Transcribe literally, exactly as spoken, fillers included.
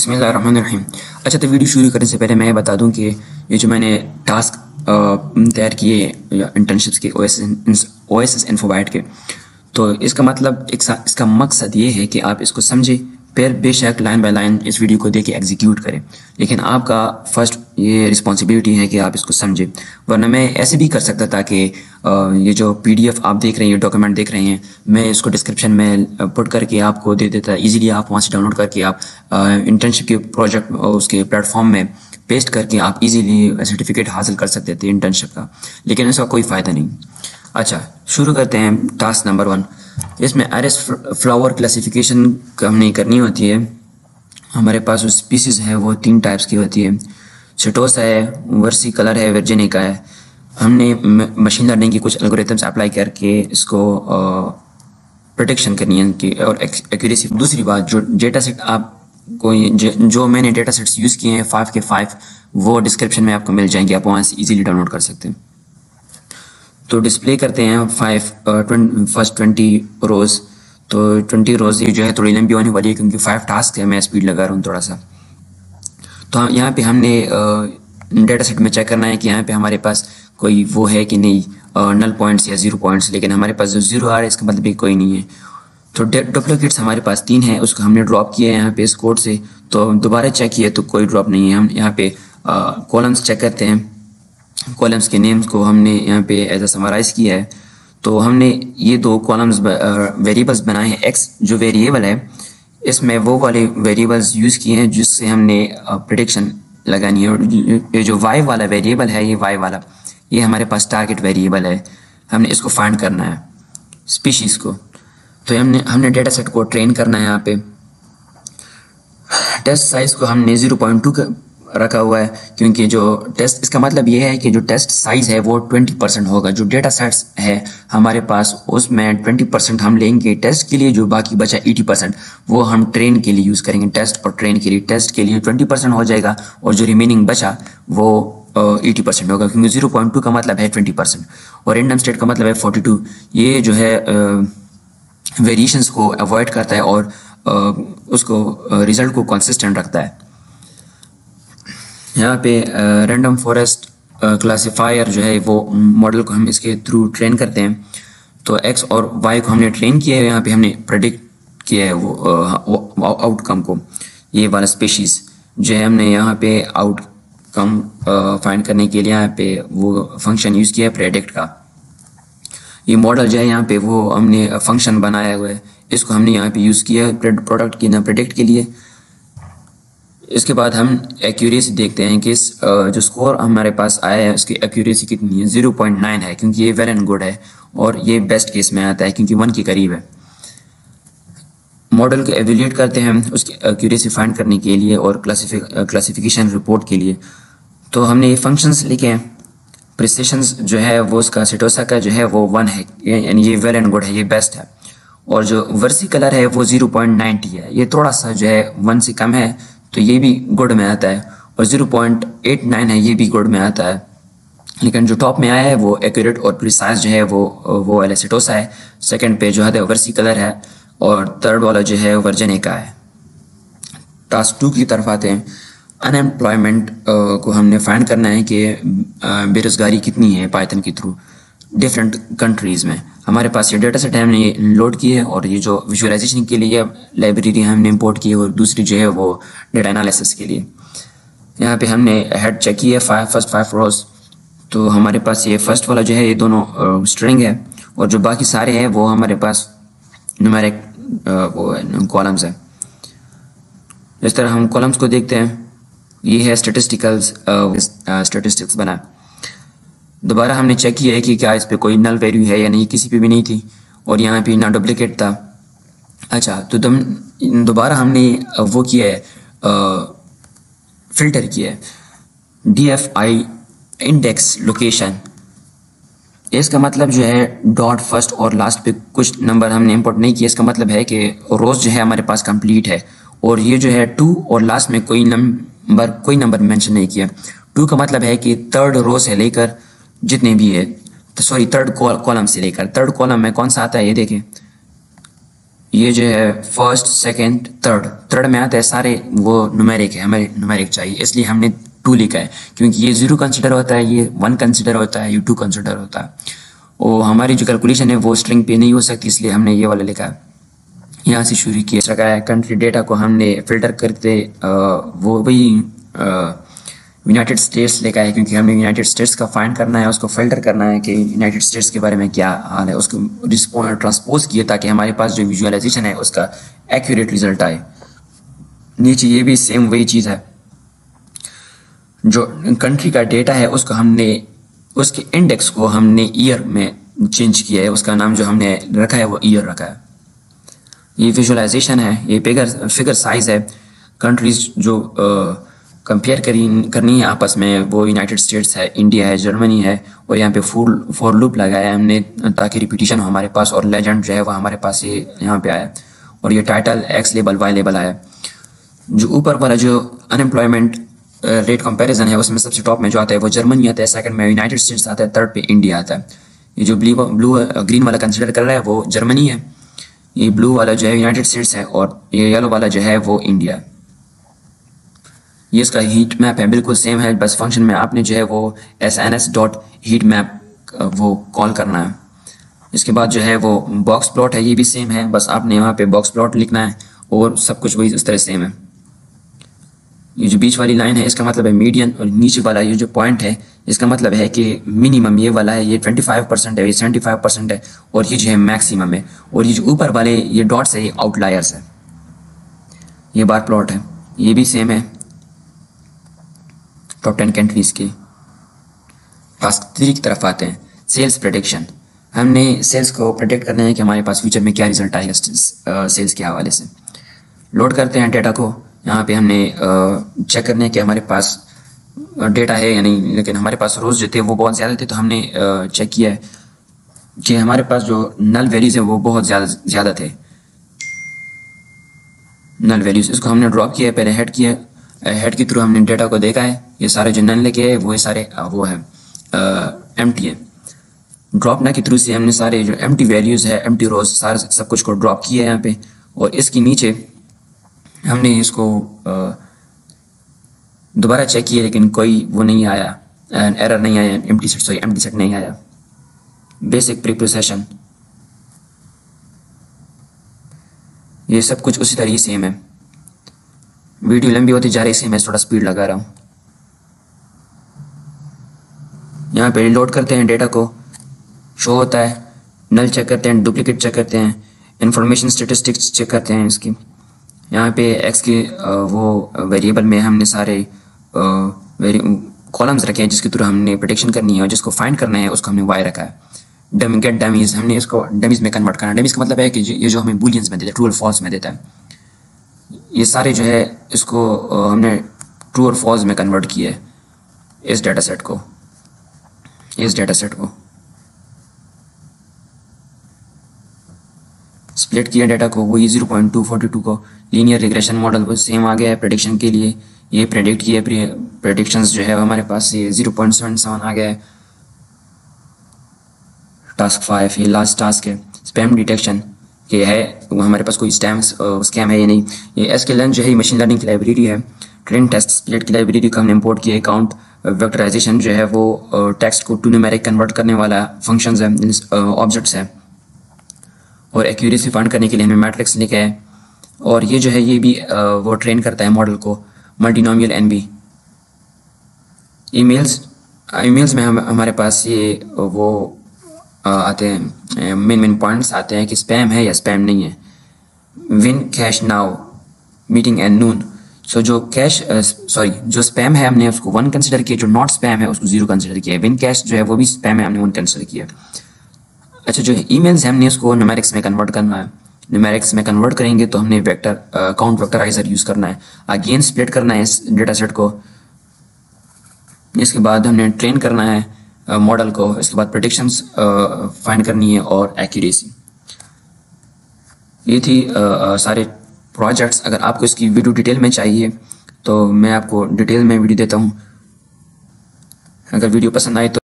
बिस्मिल्लाहिर्रहमानिर्रहीम। अच्छा, तो वीडियो शुरू करने से पहले मैं ये बता दूं कि ये जो मैंने टास्क तैयार किए इंटर्नशिप्स के O S O S S Infobyte के, तो इसका मतलब एक इसका मकसद ये है कि आप इसको समझें, फिर बेशक लाइन बाय लाइन इस वीडियो को देख के एग्जीक्यूट करें, लेकिन आपका फर्स्ट ये रिस्पॉन्सिबिलिटी है कि आप इसको समझें। वरना मैं ऐसे भी कर सकता था कि ये जो पीडीएफ आप देख रहे हैं, डॉक्यूमेंट देख रहे हैं, मैं इसको डिस्क्रिप्शन में पुट करके आपको दे देता। इजीली आप वहाँ से डाउनलोड करके आप इंटर्नशिप के प्रोजेक्ट उसके प्लेटफॉर्म में पेस्ट करके आप इजीली सर्टिफिकेट हासिल कर सकते थे इंटर्नशिप का, लेकिन इसका कोई फ़ायदा नहीं। अच्छा, शुरू करते हैं टास्क नंबर वन। इसमें आयरिस फ्लावर क्लासिफिकेशन हमने करनी होती है। हमारे पास जो स्पीसीज है वो तीन टाइप्स की होती है, सिटोसा है, वर्सी कलर है, वर्जिनिका है। हमने मशीन लर्निंग की कुछ एल्गोरिथम्स अप्लाई करके इसको प्रोटेक्शन करनी है कि और एक्यूरेसी। दूसरी बात, जो डेटा सेट आप कोई जो मैंने डेटा सेट्स यूज़ किए हैं फाइव के फाइव, वो डिस्क्रिप्शन में आपको मिल जाएंगे, आप वहाँ से इजीली डाउनलोड कर सकते हैं। तो डिस्प्ले करते हैं फाइव फर्स्ट ट्वेंटी रोज़। तो ट्वेंटी रोज़ ये जो है थोड़ी लंबी होने वाली है क्योंकि फाइव टास्क है, मैं स्पीड लगा रहा हूँ थोड़ा सा। तो यहाँ पे हमने डेटा सेट में चेक करना है कि यहाँ पे हमारे पास कोई वो है कि नहीं, नल पॉइंट्स या ज़ीरो पॉइंट्स, लेकिन हमारे पास जो ज़ीरो आ रहा है इसका मतलब भी कोई नहीं है। तो डुप्लीकेट्स हमारे पास तीन है, उसको हमने ड्रॉप किया है यहाँ पे इस कोड से। तो दोबारा चेक किया तो कोई ड्रॉप नहीं है। हम यहाँ पे कॉलम्स चेक करते हैं, कॉलम्स के नेम्स को हमने यहाँ पे एज अ समराइज किया है। तो हमने ये दो कॉलम्स वेरिएबल्स बनाए हैं। एक्स जो वेरिएबल है, इसमें वो वाले वेरिएबल्स यूज़ किए हैं जिससे हमने प्रेडिक्शन लगानी है। और ये जो वाई वाला वेरिएबल है, ये वाई वाला, ये हमारे पास टारगेट वेरिएबल है, हमने इसको फाइंड करना है स्पीशीज़ को। तो हमने हमने डेटा सेट को ट्रेन करना है। यहाँ पे टेस्ट साइज़ को हमने ज़ीरो पॉइंट टू रखा हुआ है क्योंकि जो टेस्ट, इसका मतलब ये है कि जो टेस्ट साइज़ है वो ट्वेंटी परसेंट होगा। जो डेटा सेट्स है हमारे पास उसमें ट्वेंटी परसेंट हम लेंगे टेस्ट के लिए, जो बाकी बचा एटी परसेंट वो हम ट्रेन के लिए यूज़ करेंगे। टेस्ट और ट्रेन के लिए, टेस्ट के लिए ट्वेंटी परसेंट हो जाएगा और जो रिमेनिंग बचा वो एटी परसेंट होगा, क्योंकि ज़ीरो पॉइंट टू का मतलब है ट्वेंटी परसेंट और रेंडम स्टेट का मतलब है फोर्टी टू। ये जो है वेरिएशंस को अवॉइड करता है और uh, उसको रिजल्ट uh, को कंसिस्टेंट रखता है। यहाँ पे रैंडम फॉरेस्ट क्लासिफायर जो है वो मॉडल को हम इसके थ्रू ट्रेन करते हैं। तो एक्स और वाई को हमने ट्रेन किया है, यहाँ पे हमने प्रेडिक्ट किया है वो आउटकम को। ये वाला स्पीशीज़ जो है हमने यहाँ पे आउटकम फाइंड करने के लिए यहाँ पे वो फंक्शन यूज़ किया है प्रेडिक्ट का। ये मॉडल जो है यहाँ पे वो हमने फंक्शन बनाया हुआ है, इसको हमने यहाँ पे यूज़ किया है प्रोडक्ट की ना प्रेडिक्ट के लिए। इसके बाद हम एक्यूरेसी देखते हैं कि इस जो स्कोर हमारे पास आया है उसकी एक्यूरेसी कितनी है। ज़ीरो पॉइंट नाइन है क्योंकि ये वेल एंड गुड है और ये बेस्ट केस में आता है क्योंकि वन के करीब है। मॉडल को एवेल्यूएट करते हैं उसकी एक्यूरेसी फाइंड करने के लिए और क्लासिफिकेशन रिपोर्ट के लिए। तो हमने ये फंक्शंस लिखे हैं। प्रिसिशंस जो है वो उसका सिटोसा का जो है वो वन है, यानी ये वेल एंड गुड है, ये बेस्ट है। और जो वर्सी कलर है वो ज़ीरो पॉइंट नाइन्टी है, ये थोड़ा सा जो है वन से कम है, तो ये भी गुड में आता है। और ज़ीरो पॉइंट एट नाइन है, ये भी गुड में आता है। लेकिन जो टॉप में आया है वो एक्यूरेट और प्रिसाइज जो है वो वो वाला सिटोसा है। सेकंड पे जो है वर्सी कलर है और थर्ड वाला जो है वर्जिनिका है। टास्क टू की तरफ आते हैं। अनएम्प्लॉयमेंट को हमने फाइंड करना है कि बेरोज़गारी कितनी है पाइथन के थ्रू डिफरेंट कंट्रीज़ में। हमारे पास ये डेटा सेट है, हमने ये लोड किए है और ये जो विजुअलाइजेशन के लिए लाइब्रेरी हमने इंपोर्ट की है और दूसरी जो है वो डेटा एनालिसिस के लिए। यहाँ पे हमने हेड चेक किया है फाइव फर्स्ट फाइव रोज। तो हमारे पास ये फर्स्ट वाला जो है ये दोनों स्ट्रिंग है और जो बाकी सारे हैं वो हमारे पास न्यूमेरिक वो कॉलम्स है। इस तरह हम कॉलम्स को देखते हैं। ये है स्टेटिस्टिकल्स स्टेटिस्टिक्स बना। दोबारा हमने चेक किया है कि क्या इस पे कोई नल वैल्यू है या नहीं, किसी पे भी नहीं थी और यहाँ पे ना डुप्लीकेट था। अच्छा, तो तुम दोबारा हमने वो किया है, फिल्टर किया है D F I index location. इसका मतलब जो है डॉट फर्स्ट और लास्ट पे कुछ नंबर हमने इंपोर्ट नहीं किया। इसका मतलब है कि रोज जो है हमारे पास कंप्लीट है और ये जो है टू और लास्ट में कोई नंबर कोई नंबर मेंशन नहीं किया। टू का मतलब है कि थर्ड रो से लेकर जितने भी है, तो सॉरी थर्ड कॉलम से लेकर, थर्ड कॉलम में कौन सा आता है ये देखें, ये जो है फर्स्ट सेकंड थर्ड थर्ड में आता है सारे वो न्यूमेरिक है, हमें न्यूमेरिक चाहिए इसलिए हमने टू लिखा है, क्योंकि ये जीरो कंसिडर होता है, ये वन कंसिडर होता है, ये टू कंसिडर होता है। और हमारी जो कैलकुलेशन है वो स्ट्रिंग पे नहीं हो सकती, इसलिए हमने ये वाला लिखा है। यहाँ से शुरू किया रखा है। कंट्री डेटा को हमने फिल्टर करते आ, वो वही यूनाइटेड स्टेट्स लेकर है, क्योंकि हमें यूनाइटेड स्टेट्स का फाइंड करना है, उसको फिल्टर करना है कि यूनाइटेड स्टेट्स के बारे में क्या हाल है, उसको रिस्पॉन्ड ट्रांसपोज किए ताकि हमारे पास जो विजुअलाइजेशन है उसका एक्यूरेट रिजल्ट आए। नीचे ये भी सेम वही चीज़ है, जो कंट्री का डेटा है उसको हमने उसके इंडेक्स को हमने ईयर में चेंज किया है, उसका नाम जो हमने रखा है वो ईयर रखा है। ये विजुअलाइजेशन है, ये फिगर फिगर साइज है। कंट्रीज जो कंपेयर करी करनी है आपस में वो यूनाइटेड स्टेट्स है, इंडिया है, जर्मनी है, और यहाँ पे फुल फॉर लूप लगाया है हमने ताकि रिपीटिशन हो हमारे पास, और लेजेंड जो है वो हमारे पास ये यहाँ पे आया, और ये title X label Y label आया। जो ऊपर वाला जो अनएम्प्लॉयमेंट रेट कंपैरिजन है उसमें सबसे टॉप में जो आता है वो जर्मनी आता है, सेकंड में यूनाइटेड स्टेट्स आता है, थर्ड पे इंडिया आता है। ये जो ब्लू ब्लू ग्रीन वाला कंसिडर कर रहा है वो जर्मनी है, ये ब्लू वाला जो है यूनाइटेड स्टेट्स है, और ये येलो वाला जो है वो इंडिया है। ये इसका हीट मैप है, बिल्कुल सेम है, बस फंक्शन में आपने जो है वो S N S dot heat map वो कॉल करना है। इसके बाद जो है वो बॉक्स प्लॉट है, ये भी सेम है, बस आपने यहाँ पे बॉक्स प्लॉट लिखना है और सब कुछ वही उस तरह सेम है। ये जो बीच वाली लाइन है इसका मतलब है मीडियन, और नीचे वाला ये जो पॉइंट है इसका मतलब है कि मिनिमम ये वाला है, ये पच्चीस परसेंट है, ये पचहत्तर परसेंट है, और ये जो है मैक्सिमम है, और ये जो ऊपर वाले ये डॉट्स है ये आउटलायर्स है। ये बार प्लॉट है, ये भी सेम है। टॉप टेन कंट्रीज के टास्क थ्री की तरफ आते हैं, सेल्स प्रेडिक्शन। हमने सेल्स को प्रेडिक्ट करना है कि हमारे पास फ्यूचर में क्या रिजल्ट आएगा सेल्स के हवाले से। लोड करते हैं डेटा को, यहाँ पे हमने चेक करने कि हमारे पास डेटा है या नहीं, लेकिन हमारे पास रोज़ जो थे वो बहुत ज़्यादा थे, तो हमने चेक किया है कि हमारे पास जो नल वैल्यूज़ हैं वो बहुत ज़्यादा ज़्यादा थे नल वैल्यूज़। इसको हमने ड्रॉप किया है, पहले हेड किया, हेड के थ्रू हमने डेटा को देखा है, ये सारे जो नल लेके है वो सारे वो है एम टी है। ड्रॉप ना के थ्रू से हमने सारे जो एम टी वैल्यूज़ है, एम टी रोज, सारे सब कुछ को ड्रॉप किया है यहाँ पे, और इसके नीचे हमने इसको दोबारा चेक किया लेकिन कोई वो नहीं आया, एरर नहीं आया, empty set sorry empty set नहीं आया। बेसिक प्री प्रोसेशन, ये सब कुछ उसी तरह सेम है। वीडियो लंबी होती जा रही है इसलिए मैं थोड़ा स्पीड लगा रहा हूँ। यहाँ पे लोड करते हैं डेटा को, शो होता है, नल चेक करते हैं, डुप्लीकेट चेक करते हैं, इंफॉर्मेशन स्टेटिस्टिक्स चेक करते हैं इसकी। यहाँ पे एक्स के वो वेरिएबल में हमने सारे कॉलम्स रखे हैं जिसके थ्रू हमने प्रेडिक्शन करनी है, और जिसको फाइंड करना है उसको हमने वाई रखा है। डम गेट डमीज, हमने इसको डमीज में कन्वर्ट करना है। डमीज का मतलब है कि ये जो हमें बुलियंस में देता है, ट्रू और फॉल्स में देता है, ये सारे जो है इसको हमने ट्रू और फॉल्स में कन्वर्ट किया है इस डेटा सेट को इस डेटा सेट को स्प्लिट किया डेटा को, वही zero point two four two को लीनियर रिग्रेशन मॉडल वो सेम आ गया है प्रेडिक्शन के लिए। ये प्रेडिक्ट किए प्रेडिक्शंस जो है हमारे पास ये ज़ीरो पॉइंट सेवन सेवन आ गया है। टास्क फाइव, ये लास्ट टास्क है, स्पैम डिटेक्शन के है हमारे पास कोई स्टैम स्कैम है या नहीं। ये एस के लर्न जो है मशीन लर्निंग की लाइब्रेरी है। ट्रेन टेस्ट स्प्लिट की लाइब्रेरी को हमने इंपोर्ट किया। अकाउंट वेक्टराइजेशन जो है वो टेक्स्ट को टू न्यूमेरिक कन्वर्ट करने वाला फंक्शंस है, ऑब्जेक्ट्स है, और एक्यूरेसी फाइंड करने के लिए हमने मैट्रिक्स लिखा है। और ये जो है ये भी वो ट्रेन करता है मॉडल को, multinomial N B. Emails emails में हम हमारे पास ये वो आते हैं, मेन मेन पॉइंट्स आते हैं कि स्पैम है या स्पैम नहीं है। Win cash now meeting and noon, so जो कैश सॉरी जो स्पैम है हमने उसको वन कंसिडर किया, जो नॉट स्पैम है उसको जीरो कंसिडर किया। विन कैश जो है वो भी स्पैम है, हमने वन कंसिडर किया। अच्छा, जो ईमेल्स है हमने उसको न्यूमेरिक्स में कन्वर्ट करना है। न्यूमेरिक्स में कन्वर्ट करेंगे तो हमने वेक्टर काउंट वेक्टराइजर यूज़ करना है। अगेन स्प्लिट करना है इस डेटा सेट को। इसके बाद हमने ट्रेन करना है मॉडल को। इसके बाद प्रेडिक्शंस फाइंड करनी है और एक्यूरेसी। ये थी uh, सारे प्रोजेक्ट्स। अगर आपको इसकी वीडियो डिटेल में चाहिए तो मैं आपको डिटेल में वीडियो देता हूँ। अगर वीडियो पसंद आए तो